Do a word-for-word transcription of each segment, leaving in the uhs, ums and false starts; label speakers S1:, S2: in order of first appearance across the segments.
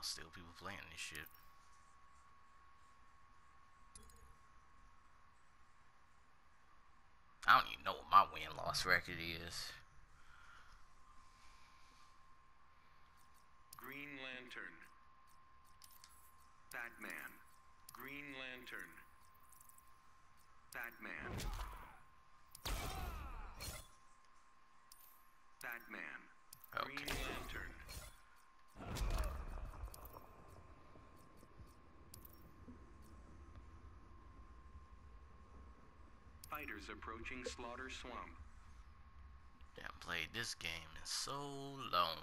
S1: still people playing this shit. I don't even know what my win-loss record is.
S2: Green Lantern. Batman. Green Lantern. Batman. Batman.
S1: Okay.
S2: Green Lantern. Fighters approaching Slaughter Swamp.
S1: Damn, played this game in so long.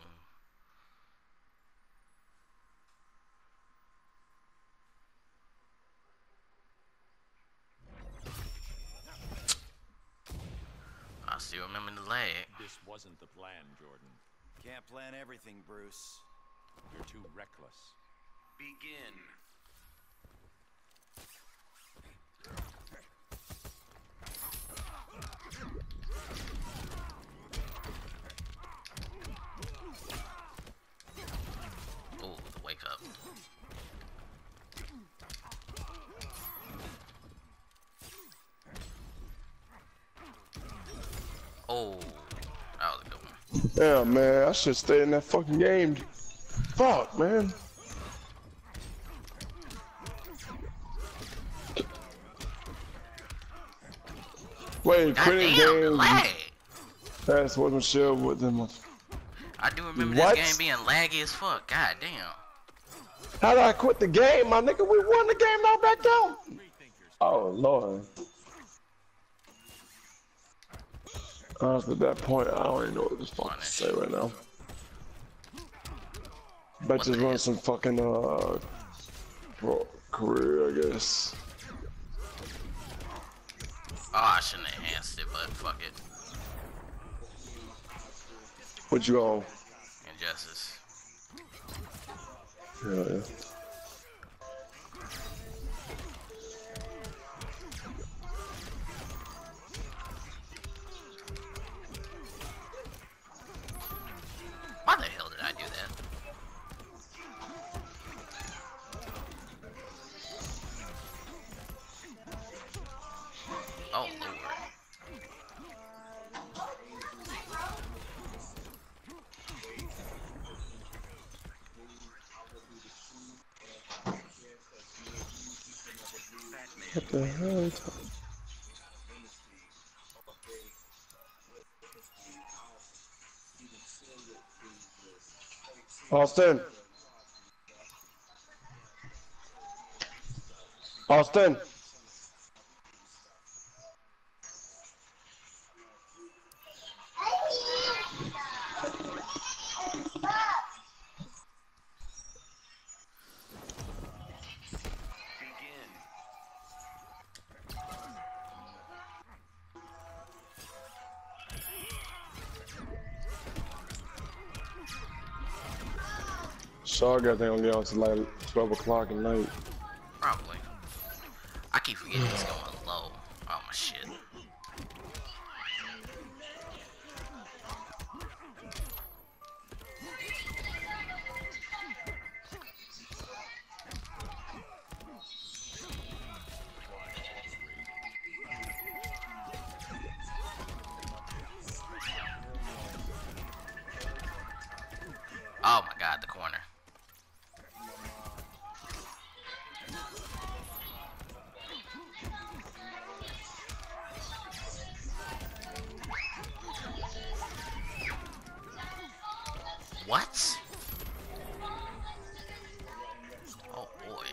S1: I still remember the lag.
S3: This wasn't the plan, Jordan.
S4: Can't plan everything, Bruce.
S3: You're too reckless.
S2: Begin.
S1: Oh, the wake up. Oh, that was a good one.
S5: Yeah, man, I should stay in that fucking game. Fuck, man. Wait,
S1: God
S5: quitting
S1: damn, the
S5: game.
S1: lag.
S5: That's wasn't sure what them.
S1: I do remember
S5: What?
S1: this game being laggy as fuck. God damn.
S5: How did I quit the game, my nigga? We won the game, now back down. Oh lord. Honestly, at that point, I don't even know what the fuck to say right now. Bet just run some fucking uh pro career, I guess.
S1: Oh, I shouldn't have enhanced it, but fuck it.
S5: What you on?
S1: Injustice.
S5: Hell yeah.
S1: Why the hell did I do that? Oh, Lord.
S5: What the hell? Austin. Austin.
S2: Begin.
S5: So I got they gonna get on to like twelve o'clock at night.
S1: Probably. I keep forgetting it's going low. Oh, my shit. Oh my god, the corner. What? Oh boy.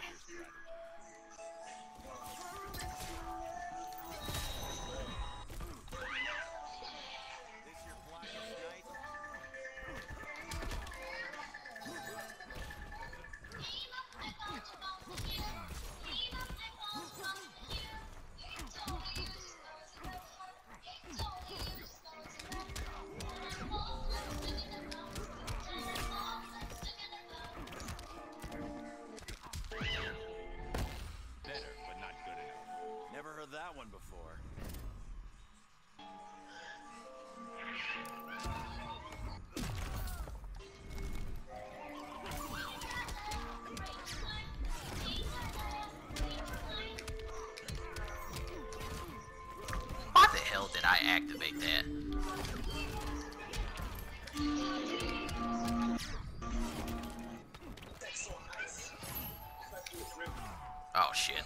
S1: Oh shit.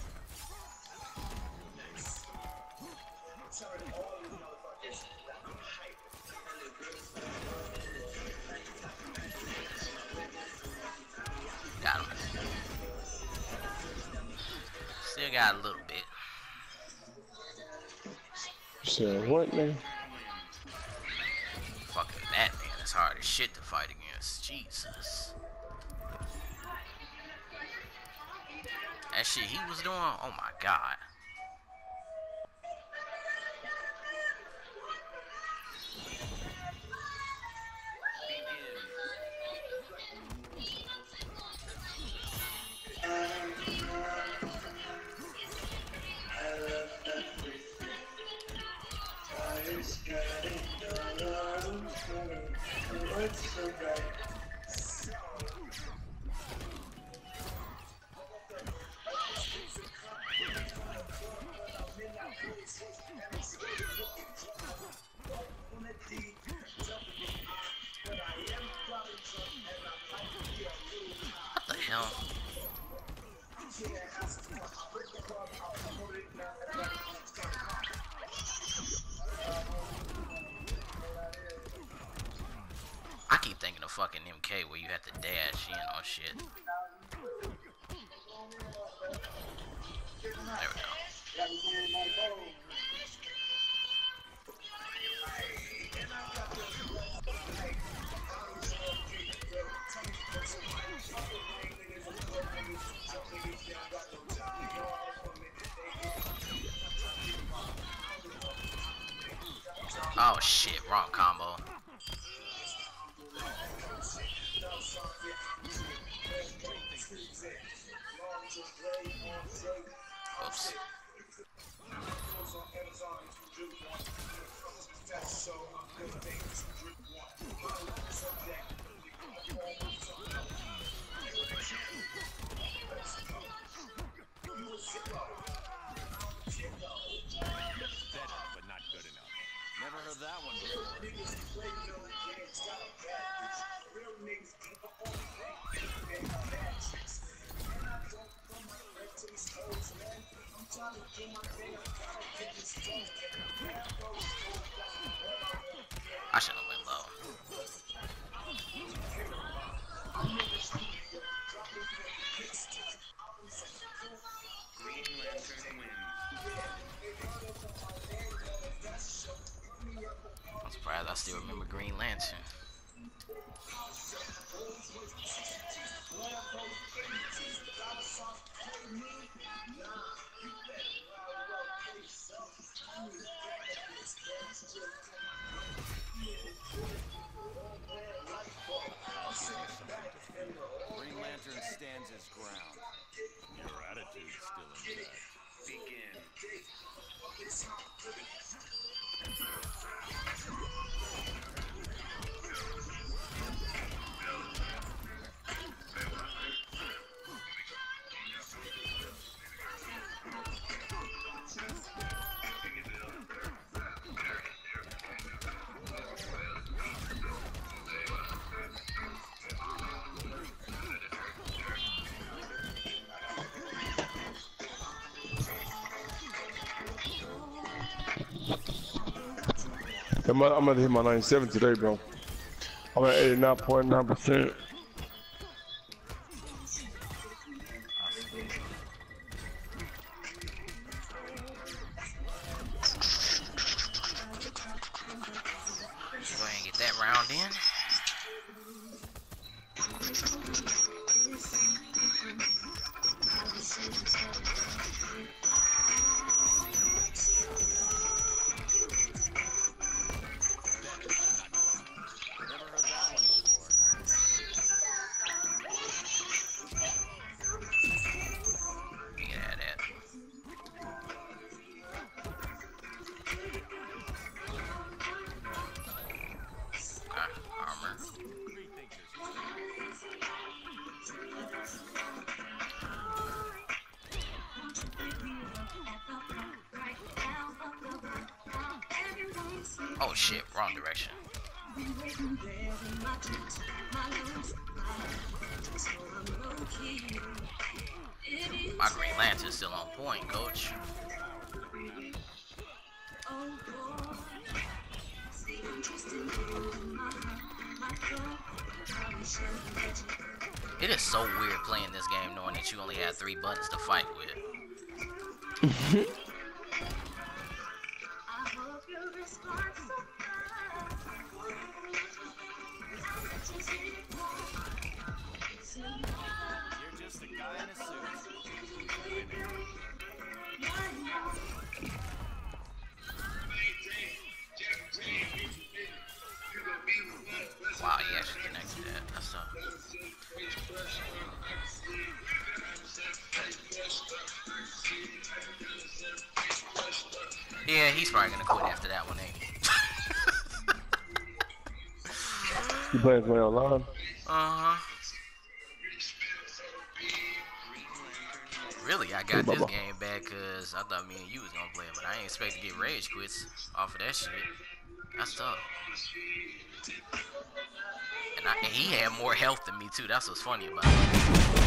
S1: Got him. Still got a little bit.
S5: Said what, man?
S1: Fucking that man, it's hard as shit to fight against. Jesus. That shit he was doing, oh my god. What the hell? I keep thinking of fucking M K where you have to dash in on shit. There we go. Oh shit, wrong combo. Oops.
S3: Better, but not good enough.
S4: Never heard that one before.
S1: I should have went low.
S2: Green Lantern wins.
S1: I'm surprised I still remember Green Lantern.
S4: Green Lantern stands his ground.
S3: Your attitude's still in check.
S2: Begin.
S5: I'm gonna, I'm gonna hit my ninety-seven today, bro. I'm at eighty-nine point nine percent.
S1: Go ahead and get that round in.
S4: Never heard that one before.
S1: Get at it. Okay, armor. Oh shit, wrong direction. My Green Lantern's still on point, coach. It is so weird playing this game knowing that you only had three buttons to fight with.
S4: You're just a guy in a suit.
S1: Wow, he actually connected that. That's tough. Yeah, he's probably gonna quit after that one, ain't he?
S5: You playing play online?
S1: Uh-huh. Really, I got this game back because I thought me and you was gonna play it, but I ain't expect to get rage quits off of that shit. That's tough. And, I, and he had more health than me too. That's what's funny about it.